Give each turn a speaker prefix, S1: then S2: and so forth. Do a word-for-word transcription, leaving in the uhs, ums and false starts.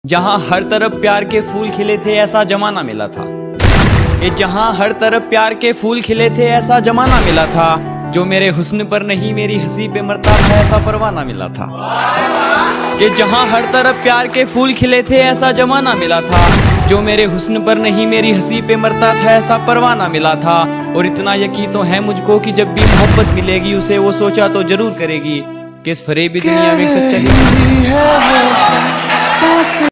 S1: जहां हर तरफ प्यार के फूल खिले थे ऐसा जमाना मिला था। ये जहां हर तरफ प्यार के फूल खिले थे ऐसा जमाना मिला था। जो मेरे हुस्न पर नहीं मेरी हंसी पे मरता था ऐसा परवाना मिला था। ये जहां हर तरफ प्यार के फूल खिले थे ऐसा जमाना मिला था। जो मेरे हुस्न पर नहीं मेरी हंसी पे मरता था ऐसा परवाना मिला था। और इतना यकीन तो है मुझको कि जब भी मोहब्बत मिलेगी उसे वो सोचा तो जरूर करेगी कि इस फरेबी दुनिया में सच्चाई है।